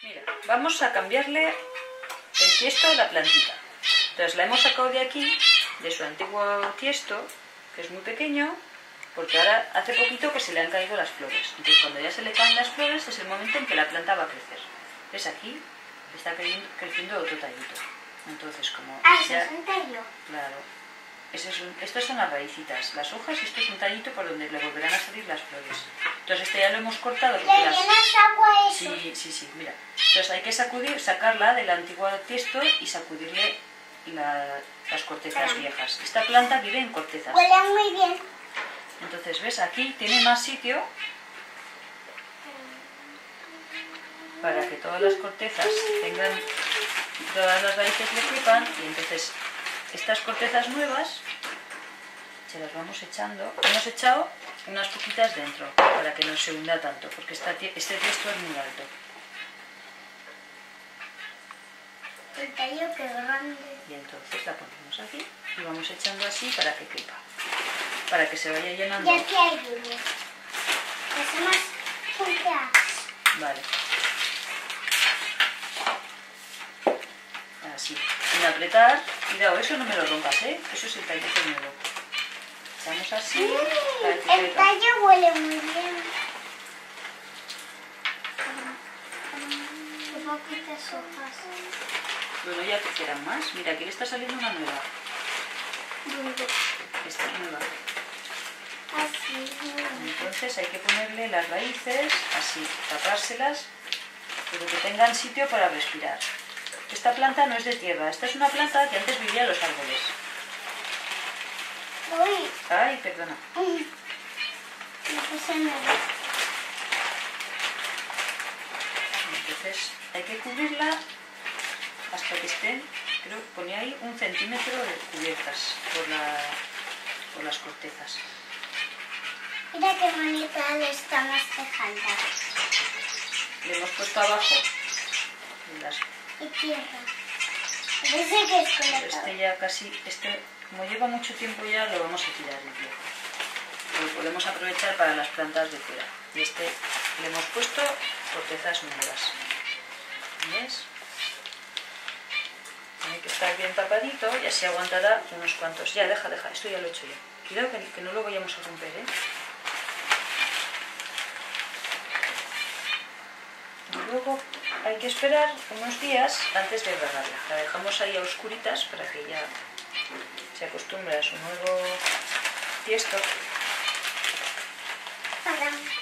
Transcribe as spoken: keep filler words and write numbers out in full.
Mira, vamos a cambiarle el tiesto a la plantita. Entonces la hemos sacado de aquí, de su antiguo tiesto, que es muy pequeño, porque ahora hace poquito que se le han caído las flores. Entonces cuando ya se le caen las flores es el momento en que la planta va a crecer. ¿Ves aquí? Está creciendo otro tallito. Entonces como... Ah, ya... ¿eso es un tallo? Claro. Ese es un... Estas son las raícitas, las hojas, y esto es un tallito por donde le volverán a salir las flores. Entonces este ya lo hemos cortado. ¿Le Porque las... llenas agua a eso? Sí, sí, sí, mira. Entonces hay que sacudir, sacarla del antiguo tiesto y sacudirle la... las cortezas Espera. viejas. Esta planta vive en cortezas. Huele muy bien. Entonces, ¿ves? Aquí tiene más sitio para que todas las cortezas tengan, todas las raíces le quepan, y entonces estas cortezas nuevas se las vamos echando. Hemos echado unas poquitas dentro para que no se hunda tanto, porque esta, este tiesto es muy alto. El tallo que grande. Y entonces la ponemos aquí y vamos echando así para que quepa, para que se vaya llenando. Y aquí hay uno. Hacemos juntas. Vale. Así, sin apretar. Cuidado, eso no me lo rompas, ¿eh? Eso es el tallito nuevo. Echamos así. para que El quepa. tallo huele muy bien. Qué poquitas hojas. Bueno, ya crecerán más. Mira, aquí le está saliendo una nueva. Esta es nueva. Así. Entonces hay que ponerle las raíces, así, tapárselas, pero que tengan sitio para respirar. Esta planta no es de tierra, esta es una planta que antes vivía en los árboles. Uy. Ay, perdona. Uy. Me puse nada. Entonces hay que cubrirla hasta que estén, creo que ponía ahí un centímetro de cubiertas por, la, por las cortezas. Mira qué bonita le estamos dejando. Le hemos puesto abajo las... Y tierra. Parece que es con la Pero este ya casi, este, como lleva mucho tiempo ya, lo vamos a tirar el viejo. Lo podemos aprovechar para las plantas de fuera. Y este le hemos puesto cortezas nuevas. ¿Ves? Tiene que estar bien tapadito y así aguantará unos cuantos. Ya, deja, deja, esto ya lo he hecho yo. Cuidado que, que no lo vayamos a romper, ¿eh? Y luego hay que esperar unos días antes de regarla. La dejamos ahí a oscuritas para que ya se acostumbre a su nuevo tiesto. Para.